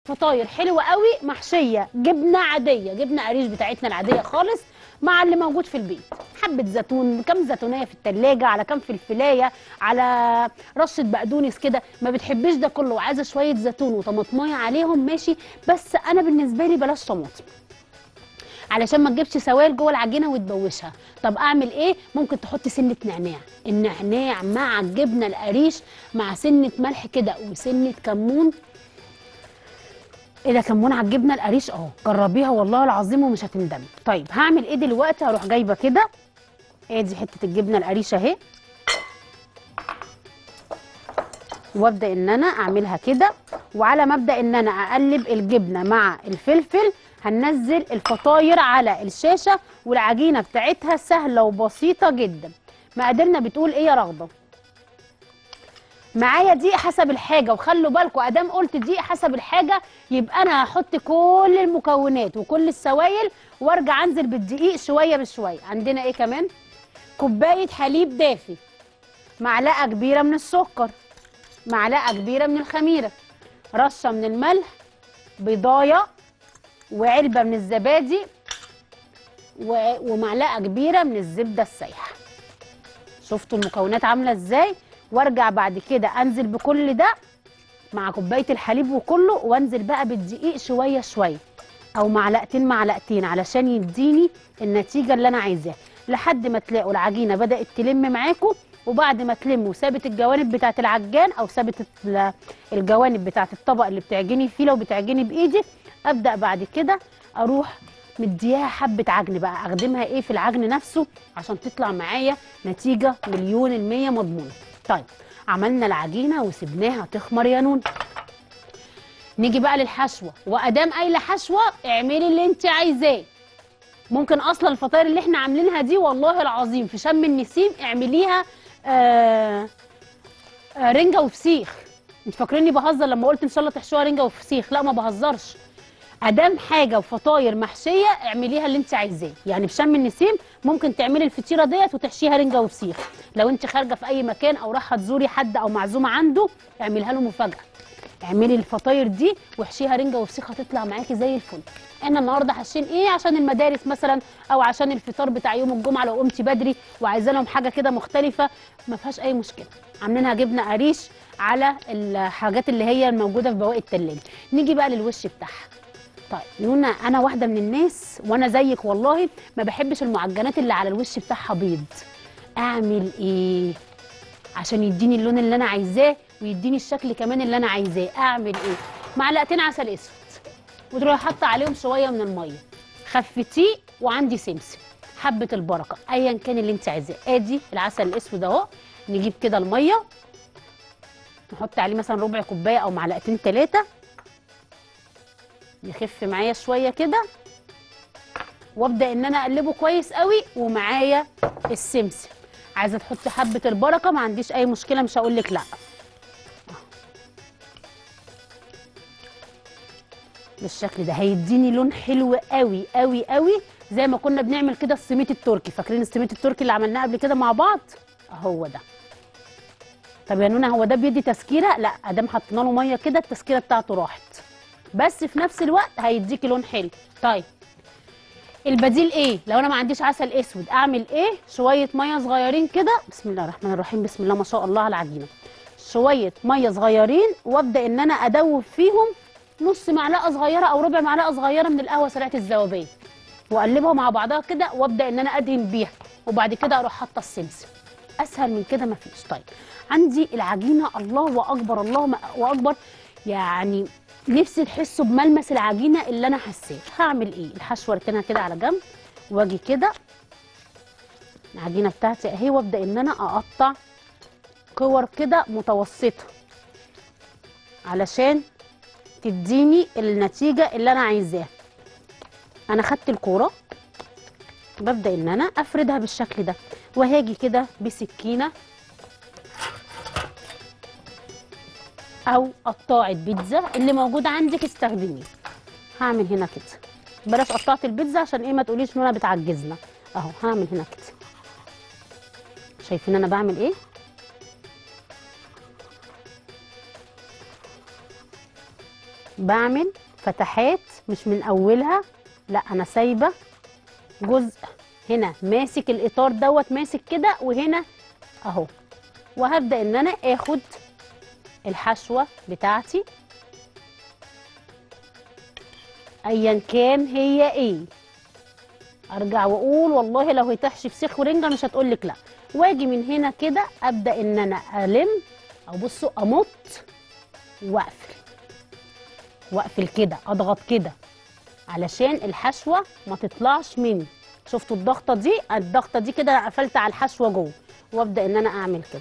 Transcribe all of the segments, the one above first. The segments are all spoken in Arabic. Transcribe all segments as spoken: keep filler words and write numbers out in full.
فطاير حلوه قوي محشيه جبنه عاديه، جبنه قريش بتاعتنا العاديه خالص، مع اللي موجود في البيت. حبه زيتون، كام زيتونيه في التلاجة، على كام فلفلايه، على رشه بقدونس كده. ما بتحبش ده كله وعايزه شويه زيتون وطماطمايه عليهم ماشي، بس انا بالنسبه لي بلاش طماطم علشان ما تجيبش سوائل جوه العجينه وتبوشها. طب اعمل ايه؟ ممكن تحط سنه نعناع، النعناع مع الجبنه القريش مع سنه ملح كده وسنه كمون. ايه ده، كمون على الجبنه القريش؟ اه جربيها والله العظيم ومش هتندمي. طيب هعمل ايه دلوقتي؟ هروح جايبه كده ادي حته الجبنه القريش اهي، وابدا ان انا اعملها كده، وعلى مبدا ان انا اقلب الجبنه مع الفلفل هننزل الفطاير على الشاشه، والعجينه بتاعتها سهله وبسيطه جدا. مقاديرنا بتقول ايه يا رغده؟ معايا دقيق حسب الحاجه، وخلوا بالكم ادام قلت دقيق حسب الحاجه يبقى انا هحط كل المكونات وكل السوائل وارجع انزل بالدقيق شويه بشويه. عندنا ايه كمان؟ كوبايه حليب دافي، معلقه كبيره من السكر، معلقه كبيره من الخميره، رشه من الملح، بيضايه، وعلبه من الزبادي، ومعلقه كبيره من الزبده السايحه. شفتوا المكونات عامله ازاي؟ وارجع بعد كده انزل بكل ده مع كوبايه الحليب وكله، وانزل بقى بالدقيق شويه شويه او معلقتين معلقتين علشان يديني النتيجه اللي انا عايزاها، لحد ما تلاقوا العجينه بدات تلم معاكم. وبعد ما تلموا سابت الجوانب بتاعه العجان او سابت الجوانب بتاعه الطبق اللي بتعجني فيه لو بتعجني بايدي، ابدا بعد كده اروح مدياها حبه عجن بقى، اخدمها ايه في العجن نفسه عشان تطلع معايا نتيجه مليون الميه مضمونه. طيب عملنا العجينه وسبناها تخمر يا نون. نيجي بقى للحشوه، وادام قايله حشوه اعملي اللي انت عايزاه. ممكن اصلا الفطاير اللي احنا عاملينها دي والله العظيم في شم النسيم اعمليها آه آه رنجه وفسيخ. انت فاكريني بهزر لما قلت ان شاء الله تحشوها رنجه وفسيخ؟ لا ما بهزرش. ادام حاجه وفطاير محشيه اعمليها اللي انت عايزاه. يعني في شم النسيم ممكن تعملي الفطيره ديت وتحشيها رنجه وفسيخ. لو انت خارجه في اي مكان او رايحه تزوري حد او معزومه عنده اعمليها له مفاجاه. اعملي الفطاير دي واحشيها رنجه وفسيخ هتطلع معاكي زي الفل. احنا النهارده حاشين ايه؟ عشان المدارس مثلا او عشان الفطار بتاع يوم الجمعه لو قمتي بدري وعايزه لهم حاجه كده مختلفه ما فيهاش اي مشكله. عاملينها جبنه قريش على الحاجات اللي هي الموجوده في بواقي التلاجه. نيجي بقى للوش بتاعها. طيب نونا، انا واحده من الناس وانا زيك والله ما بحبش المعجنات اللي على الوش بتاعها بيض. اعمل ايه عشان يديني اللون اللي انا عايزاه ويديني الشكل كمان اللي انا عايزاه؟ اعمل ايه؟ معلقتين عسل اسود وتروحي حاطه عليهم شويه من الميه، خفتيه، وعندي سمسم، حبه البركه، ايا كان اللي انت عايزاه. ادي العسل الاسود اهو. نجيب كده الميه نحط عليه مثلا ربع كوبايه او معلقتين ثلاثه، يخف معايا شويه كده، وابدا ان انا اقلبه كويس قوي. ومعايا السمسم، عايزه تحطي حبه البركه ما عنديش اي مشكله، مش هقول لك لا. بالشكل ده هيديني لون حلو قوي قوي قوي، زي ما كنا بنعمل كده السميط التركي. فاكرين السميط التركي اللي عملناه قبل كده مع بعض؟ اهو ده. طب يا نونا هو ده بيدي تسكيره؟ لا، ادام حطينا له ميه كده التسكيره بتاعته راحت، بس في نفس الوقت هيديكي لون حلو. طيب البديل ايه؟ لو انا ما عنديش عسل اسود اعمل ايه؟ شويه ميه صغيرين كده، بسم الله الرحمن الرحيم، بسم الله ما شاء الله على العجينه. شويه ميه صغيرين وابدا ان انا ادوب فيهم نص معلقه صغيره او ربع معلقه صغيره من القهوه سريعه الذوبان، واقلبها مع بعضها كده وابدا ان انا ادهن بيها، وبعد كده اروح حاطه السمسم. اسهل من كده مفيش. طيب عندي العجينه، الله اكبر الله اكبر، يعني نفسي تحسوا بملمس العجينه اللي انا حساه. هعمل ايه؟ الحشوه اركنها كده على جنب، واجي كده العجينه بتاعتي اهي، وابدا ان انا اقطع كور كده متوسطه علشان تديني النتيجه اللي انا عايزاها. انا خدت الكوره ببدا ان انا افردها بالشكل ده، وهاجي كده بسكينه او قطاعه بيتزا اللي موجود عندك استخدميه. هعمل هنا كده، بلاش قطعه البيتزا عشان ايه ما تقوليش ان انا بتعجزنا. اهو هعمل هنا كده. شايفين انا بعمل ايه؟ بعمل فتحات مش من اولها، لا انا سايبه جزء هنا ماسك الاطار دوت ماسك كده وهنا اهو. وهبدا ان انا اخد الحشوه بتاعتي ايا كان هي ايه. ارجع واقول والله لو هتحشي فسيخ ورنجه مش هتقولك لا. واجي من هنا كده ابدا ان انا الم او بصوا امط واقفل واقفل كده، اضغط كده علشان الحشوه ما تطلعش مني. شفتوا الضغطه دي؟ الضغطه دي كده قفلت على الحشوه جوه، وابدا ان انا اعمل كده.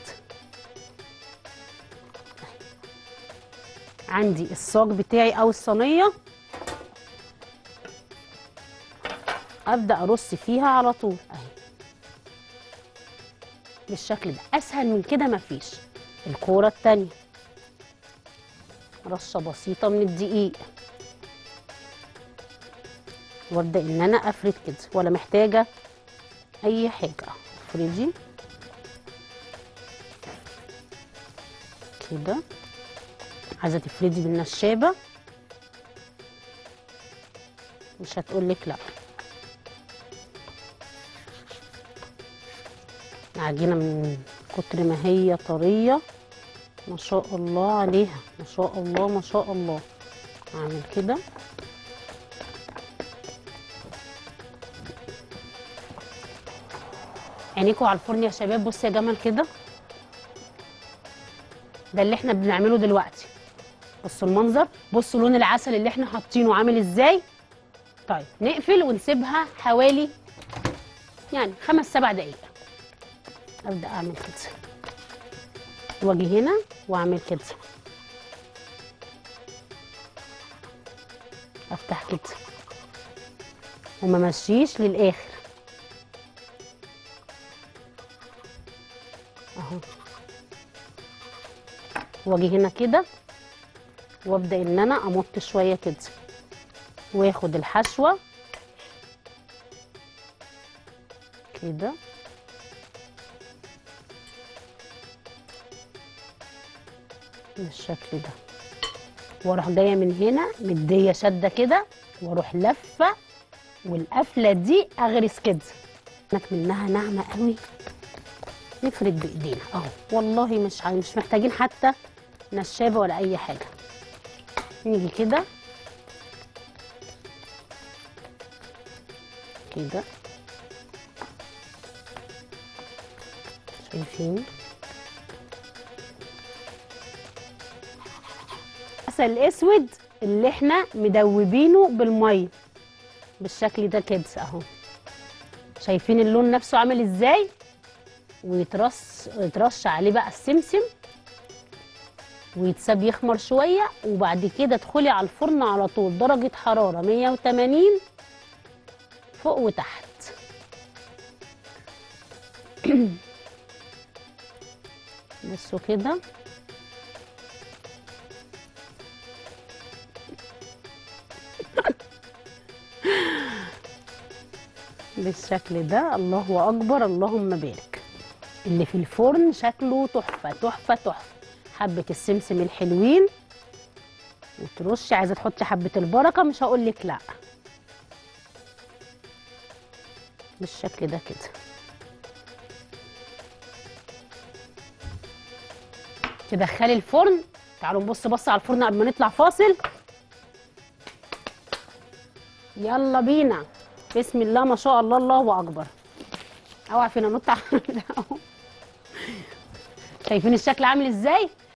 عندي الصاج بتاعي او الصينيه، ابدا ارص فيها على طول اهي بالشكل ده. اسهل من كده مفيش. الكوره التانيه رشه بسيطه من الدقيق، وابدا ان انا افرد كده ولا محتاجه اي حاجه. افردي كده. عايزه تفردي بالنشابه مش هتقولك لا. العجينه من كتر ما هي طريه ما شاء الله عليها، ما شاء الله ما شاء الله. اعمل كده عينيكوا على الفرن يا شباب. بصوا يا جمال كده، ده اللي احنا بنعمله دلوقتي. بصوا المنظر، بصوا لون العسل اللي احنا حاطينه عامل ازاي. طيب نقفل ونسيبها حوالي يعني خمس سبع دقايق. ابدا اعمل كده واجي هنا واعمل كده، افتح كده وما مشيش للاخر اهو. واجي هنا كده وابدا ان انا امط شويه كده، واخد الحشوه كده بالشكل ده، واروح جايه من هنا مديه شده كده واروح لفه، والقفله دي اغرس كده منها ناعمه قوي. نفرد بايدينا اهو، والله مش مش محتاجين حتى نشابه ولا اي حاجه. نيجي كده كده شايفين العسل الاسود اللي احنا مدوبينه بالميه بالشكل ده كده اهو. شايفين اللون نفسه عامل ازاي؟ ويترص يترش عليه بقى السمسم ويتساب يخمر شويه، وبعد كده ادخلي على الفرن على طول درجه حراره مية وتمانين فوق وتحت. بصوا كده بالشكل ده. الله اكبر اللهم بارك. اللي في الفرن شكله تحفه تحفه تحفه. حبه السمسم الحلوين وترشي، عايزه تحطي حبه البركه مش هقولك لا. بالشكل ده كده تدخلي الفرن. تعالوا نبص بص على الفرن قبل ما نطلع فاصل. يلا بينا. بسم الله ما شاء الله الله اكبر. اوعى فينا نط. شايفين الشكل عامل ازاي؟